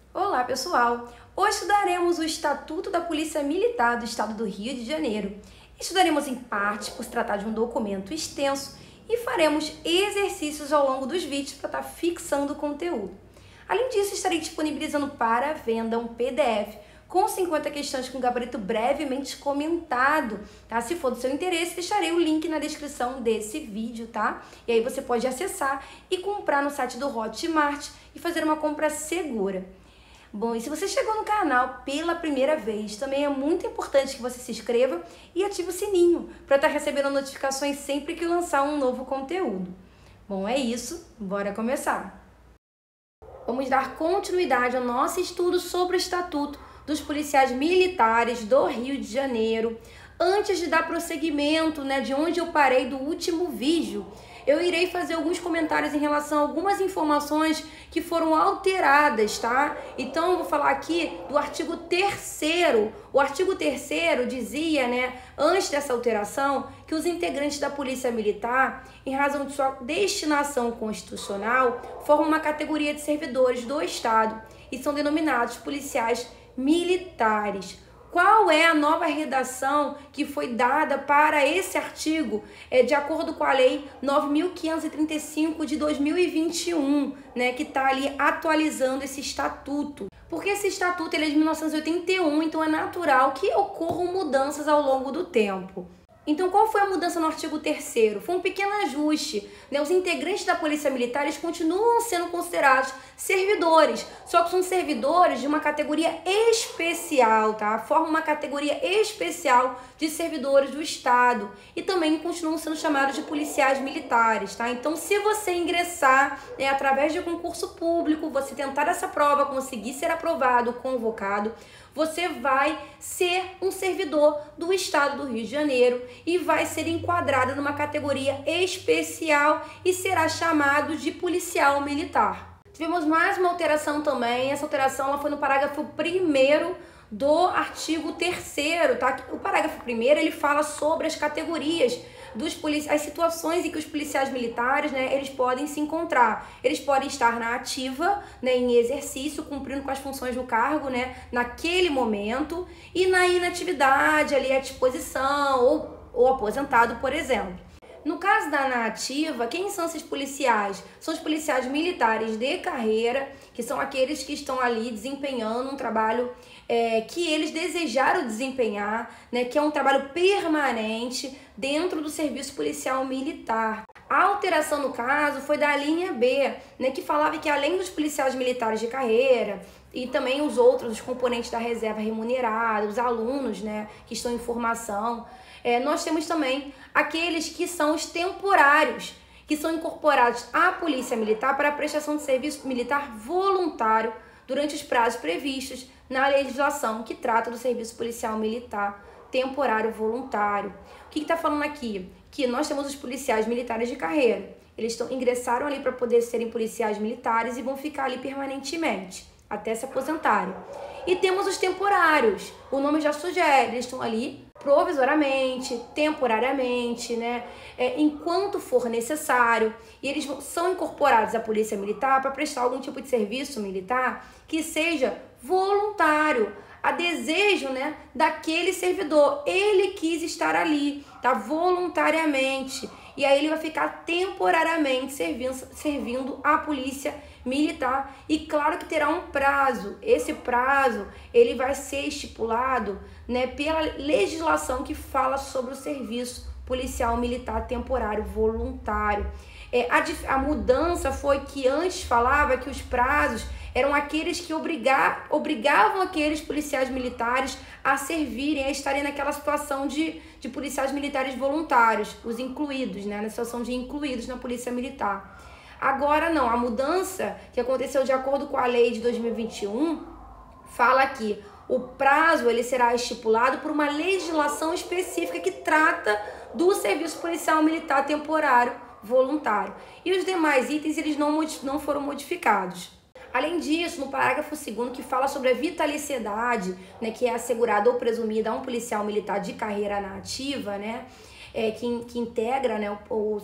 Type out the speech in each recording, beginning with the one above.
Olá, pessoal! Hoje estudaremos o Estatuto da Polícia Militar do Estado do Rio de Janeiro. Estudaremos em parte por se tratar de um documento extenso e faremos exercícios ao longo dos vídeos para estar fixando o conteúdo. Além disso, estarei disponibilizando para venda um PDF com 50 questões com gabarito brevemente comentado, tá? Se for do seu interesse, deixarei o link na descrição desse vídeo, tá? E aí você pode acessar e comprar no site do Hotmart e fazer uma compra segura. Bom, e se você chegou no canal pela primeira vez, também é muito importante que você se inscreva e ative o sininho para estar recebendo notificações sempre que lançar um novo conteúdo. Bom, é isso, bora começar! Vamos dar continuidade ao nosso estudo sobre o Estatuto dos Policiais Militares do Rio de Janeiro. Antes de dar prosseguimento, de onde eu parei do último vídeo, eu irei fazer alguns comentários em relação a algumas informações que foram alteradas, tá? Então, eu vou falar aqui do artigo 3º. O artigo 3º dizia, antes dessa alteração, que os integrantes da Polícia Militar, em razão de sua destinação constitucional, formam uma categoria de servidores do Estado e são denominados policiais militares. Qual é a nova redação que foi dada para esse artigo, de acordo com a Lei 9.535 de 2021, que está ali atualizando esse estatuto? Porque esse estatuto ele é de 1981, então é natural que ocorram mudanças ao longo do tempo. Então, qual foi a mudança no artigo 3º? Foi um pequeno ajuste. Os integrantes da Polícia Militar eles continuam sendo considerados servidores, só que são servidores de uma categoria especial, tá? Formam uma categoria especial de servidores do Estado e também continuam sendo chamados de policiais militares, tá? Então, se você ingressar através de concurso público, você tentar essa prova, conseguir ser aprovado, convocado, você vai ser um servidor do Estado do Rio de Janeiro e vai ser enquadrado numa categoria especial e será chamado de policial militar. Tivemos mais uma alteração também, essa alteração ela foi no parágrafo 1º do artigo 3º, tá? O parágrafo 1º ele fala sobre as categorias dos as situações em que os policiais militares, eles podem se encontrar. Eles podem estar na ativa, em exercício, cumprindo com as funções do cargo, naquele momento, e na inatividade, ali à disposição, ou aposentado, por exemplo. No caso da ativa, quem são esses policiais? São os policiais militares de carreira, que são aqueles que estão ali desempenhando um trabalho que eles desejaram desempenhar, que é um trabalho permanente dentro do serviço policial militar. A alteração no caso foi da linha B, que falava que além dos policiais militares de carreira e também os outros, os componentes da reserva remunerada, os alunos, que estão em formação, nós temos também aqueles que são os temporários, que são incorporados à Polícia Militar para a prestação de serviço militar voluntário durante os prazos previstos na legislação que trata do serviço policial militar temporário voluntário. O que está falando aqui? Que nós temos os policiais militares de carreira. Eles ingressaram ali para poder serem policiais militares e vão ficar ali permanentemente, até se aposentarem. E temos os temporários. O nome já sugere, eles estão ali provisoriamente, temporariamente, enquanto for necessário, e eles são incorporados à Polícia Militar para prestar algum tipo de serviço militar que seja voluntário, a desejo, daquele servidor. Ele quis estar ali, tá? Voluntariamente. E aí ele vai ficar temporariamente servindo a Polícia Militar. E claro que terá um prazo. Esse prazo, ele vai ser estipulado, pela legislação que fala sobre o serviço policial militar temporário voluntário. A mudança foi que antes falava que os prazos eram aqueles que obrigavam aqueles policiais militares a servirem, a estarem naquela situação de policiais militares voluntários, os incluídos, na situação de incluídos na Polícia Militar. Agora não, a mudança que aconteceu de acordo com a lei de 2021 fala que o prazo ele será estipulado por uma legislação específica que trata do serviço policial militar temporário voluntário. E os demais itens eles não foram modificados. Além disso, no parágrafo 2º, que fala sobre a vitaliciedade, que é assegurada ou presumida a um policial militar de carreira na ativa, que integra, né,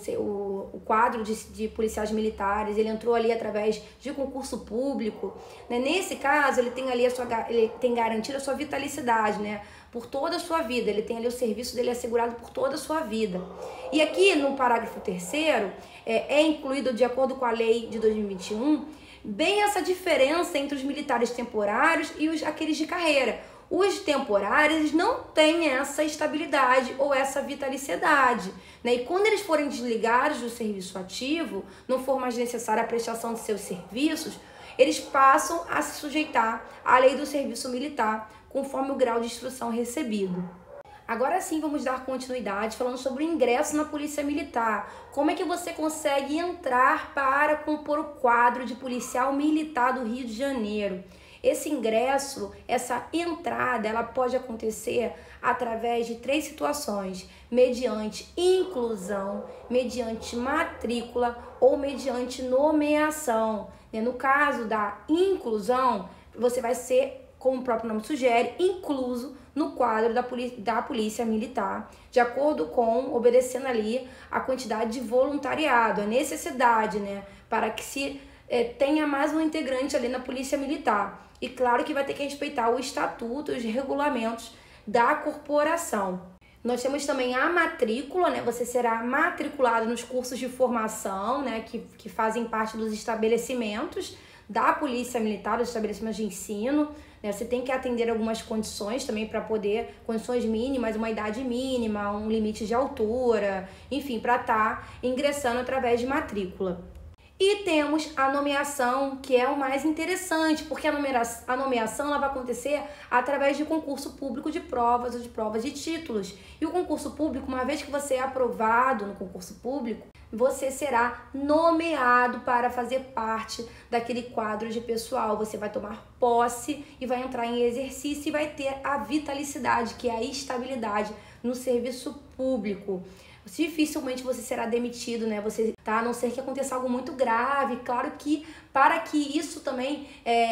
o quadro de policiais militares. Ele entrou ali através de concurso público, né? Nesse caso, ele tem ali ele tem garantido a sua vitalicidade, né, por toda a sua vida. Ele tem ali o serviço dele assegurado por toda a sua vida. E aqui no parágrafo 3º, é incluído, de acordo com a lei de 2021, bem essa diferença entre os militares temporários e aqueles de carreira. Os temporários não têm essa estabilidade ou essa vitaliciedade, né? E quando eles forem desligados do serviço ativo, não for mais necessária a prestação de seus serviços, eles passam a se sujeitar à lei do serviço militar, conforme o grau de instrução recebido. Agora sim, vamos dar continuidade falando sobre o ingresso na Polícia Militar. Como é que você consegue entrar para compor o quadro de policial militar do Rio de Janeiro? Esse ingresso, essa entrada, ela pode acontecer através de 3 situações: mediante inclusão, mediante matrícula ou mediante nomeação. No caso da inclusão, você vai ser, como o próprio nome sugere, incluso no quadro da polícia militar, de acordo com, obedecendo ali a quantidade de voluntariado, a necessidade, né, para que se tenha mais um integrante ali na polícia militar. E claro que vai ter que respeitar o estatuto e os regulamentos da corporação. Nós temos também a matrícula, né? Você será matriculado nos cursos de formação, né, que fazem parte dos estabelecimentos da Polícia Militar, dos estabelecimentos de ensino, né? Você tem que atender algumas condições também para poder, condições mínimas, uma idade mínima, um limite de altura, enfim, para estar ingressando através de matrícula. E temos a nomeação, que é o mais interessante, porque a nomeação ela vai acontecer através de concurso público de provas ou de provas de títulos. E o concurso público, uma vez que você é aprovado no concurso público, você será nomeado para fazer parte daquele quadro de pessoal. Você vai tomar posse e vai entrar em exercício e vai ter a vitalicidade, que é a estabilidade no serviço público. Dificilmente você será demitido, né? A não ser que aconteça algo muito grave. Claro que para que isso também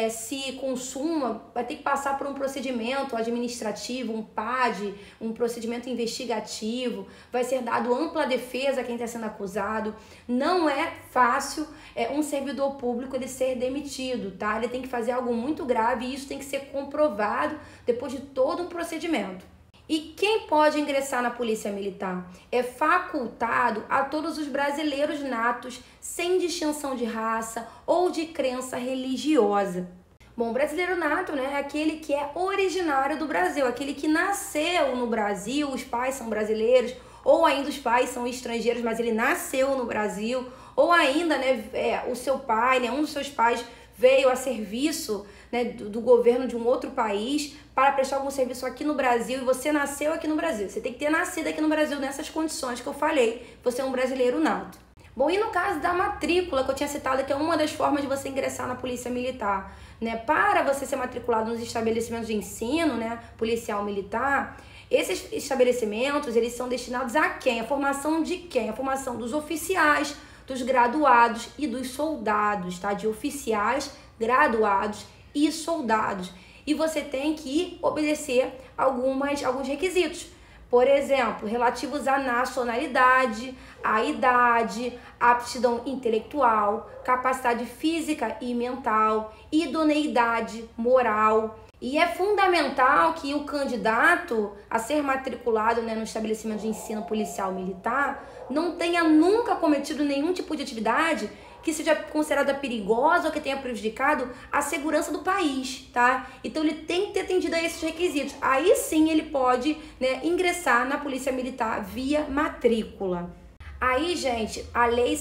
se consuma, vai ter que passar por um procedimento administrativo, um PAD, um procedimento investigativo, vai ser dado ampla defesa a quem está sendo acusado. Não é fácil um servidor público ele ser demitido, tá? Ele tem que fazer algo muito grave e isso tem que ser comprovado depois de todo um procedimento. E quem pode ingressar na Polícia Militar? É facultado a todos os brasileiros natos, sem distinção de raça ou de crença religiosa. Bom, o brasileiro nato, né, é aquele que é originário do Brasil, aquele que nasceu no Brasil, os pais são brasileiros, ou ainda os pais são estrangeiros, mas ele nasceu no Brasil, ou ainda, né, o seu pai, né, um dos seus pais veio a serviço, né, do governo de um outro país para prestar algum serviço aqui no Brasil e você nasceu aqui no Brasil. Você tem que ter nascido aqui no Brasil nessas condições que eu falei. Você é um brasileiro nato. Bom, e no caso da matrícula, que eu tinha citado, que é uma das formas de você ingressar na Polícia Militar, né? Para você ser matriculado nos estabelecimentos de ensino, né, policial militar, esses estabelecimentos, eles são destinados a quem? A formação de quem? A formação dos oficiais, dos graduados e dos soldados, tá? De oficiais, graduados e soldados. E você tem que obedecer alguns requisitos. Por exemplo, relativos à nacionalidade, à idade, aptidão intelectual, capacidade física e mental, idoneidade moral. E é fundamental que o candidato a ser matriculado, né, no estabelecimento de ensino policial militar não tenha nunca cometido nenhum tipo de atividade que seja considerada perigosa ou que tenha prejudicado a segurança do país, tá? Então ele tem que ter atendido a esses requisitos. Aí sim ele pode, né, ingressar na Polícia Militar via matrícula. Aí, gente, a Lei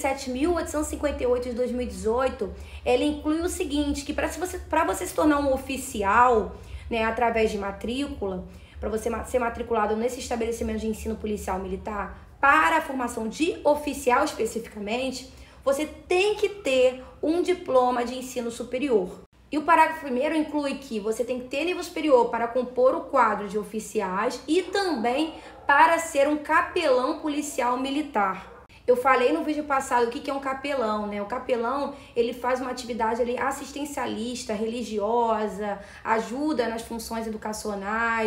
7.858 de 2018, ela inclui o seguinte, que para você se tornar um oficial, né, através de matrícula, para você ser matriculado nesse estabelecimento de ensino policial militar, para a formação de oficial especificamente, você tem que ter um diploma de ensino superior. E o parágrafo 1º inclui que você tem que ter nível superior para compor o quadro de oficiais e também para ser um capelão policial militar. Eu falei no vídeo passado o que é um capelão, né? O capelão, ele faz uma atividade ali assistencialista, religiosa, ajuda nas funções educacionais,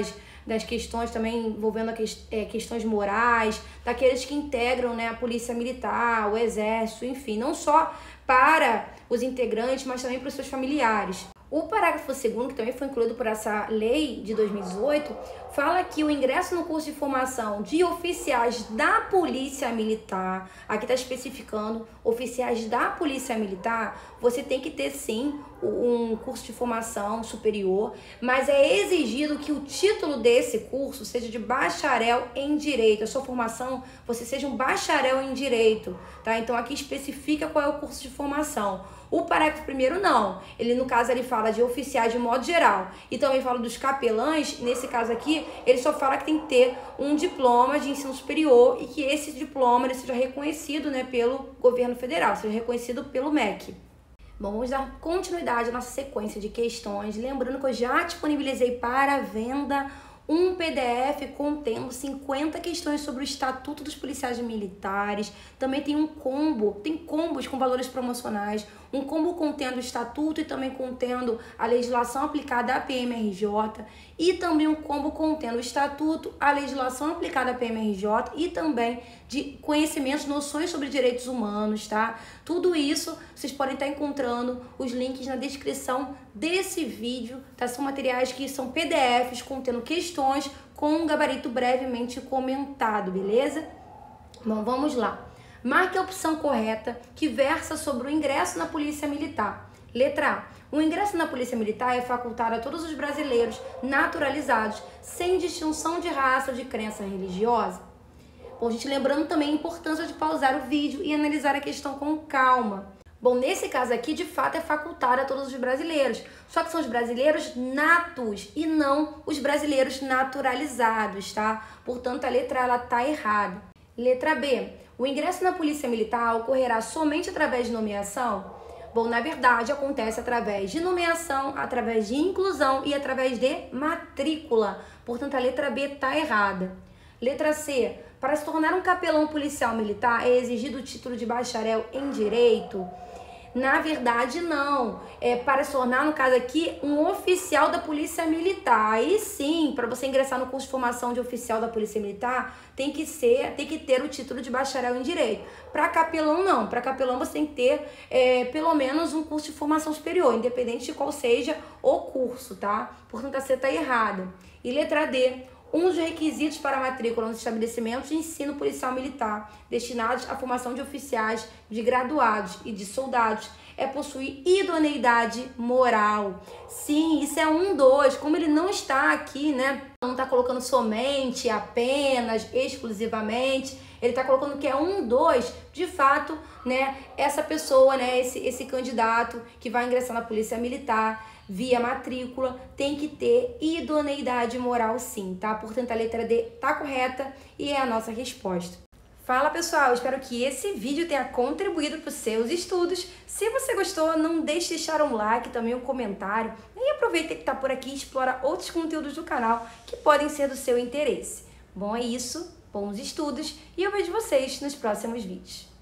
das questões também envolvendo questões morais, daqueles que integram, né, a polícia militar, o exército, enfim, não só para os integrantes, mas também para os seus familiares. O parágrafo 2º, que também foi incluído por essa lei de 2018, fala que o ingresso no curso de formação de oficiais da Polícia Militar, aqui está especificando, oficiais da Polícia Militar, você tem que ter sim um curso de formação superior, mas é exigido que o título desse curso seja de bacharel em Direito, a sua formação, você seja um bacharel em Direito, tá? Então aqui especifica qual é o curso de formação. O parágrafo 1º não, ele no caso ele fala de oficiais de modo geral e também fala dos capelães, nesse caso aqui ele só fala que tem que ter um diploma de ensino superior e que esse diploma ele seja reconhecido, né, pelo governo federal, seja reconhecido pelo MEC. Bom, vamos dar continuidade à nossa sequência de questões, lembrando que eu já disponibilizei para venda um PDF contendo 50 questões sobre o Estatuto dos Policiais Militares. Também tem um combo, tem combos com valores promocionais, um combo contendo o Estatuto e também contendo a legislação aplicada à PMRJ e também um combo contendo o Estatuto, a legislação aplicada à PMRJ e também de conhecimentos, noções sobre direitos humanos, tá? Tudo isso vocês podem estar encontrando os links na descrição desse vídeo, tá? São materiais que são PDFs contendo questões com um gabarito brevemente comentado, beleza? Bom, vamos lá. Marque a opção correta que versa sobre o ingresso na Polícia Militar. Letra A. O ingresso na Polícia Militar é facultado a todos os brasileiros naturalizados, sem distinção de raça ou de crença religiosa. Bom, gente, lembrando também a importância de pausar o vídeo e analisar a questão com calma. Bom, nesse caso aqui, de fato, é facultado a todos os brasileiros. Só que são os brasileiros natos e não os brasileiros naturalizados, tá? Portanto, a letra A, ela tá errada. Letra B. O ingresso na Polícia Militar ocorrerá somente através de nomeação? Bom, na verdade, acontece através de nomeação, através de inclusão e através de matrícula. Portanto, a letra B tá errada. Letra C. Para se tornar um capelão policial militar, é exigido o título de bacharel em Direito? Na verdade, não. É para se tornar, no caso aqui, um oficial da Polícia Militar. Aí sim, para você ingressar no curso de formação de oficial da Polícia Militar, tem que ter o título de bacharel em Direito. Para capelão, não. Para capelão, você tem que ter pelo menos um curso de formação superior, independente de qual seja o curso, tá? Portanto, a C está errada. E letra D. Um dos requisitos para a matrícula nos estabelecimentos de ensino policial militar destinados à formação de oficiais, de graduados e de soldados é possuir idoneidade moral. Sim, isso é 1, 2. Como ele não está aqui, né? Não está colocando somente, apenas, exclusivamente. Ele está colocando que é 1, 2. De fato, né? Essa pessoa, né? Esse candidato que vai ingressar na Polícia Militar via matrícula, tem que ter idoneidade moral sim, tá? Portanto, a letra D tá correta e é a nossa resposta. Fala pessoal, espero que esse vídeo tenha contribuído para os seus estudos. Se você gostou, não deixe de deixar um like, também um comentário. E aproveita que tá por aqui e explora outros conteúdos do canal que podem ser do seu interesse. Bom, é isso, bons estudos e eu vejo vocês nos próximos vídeos.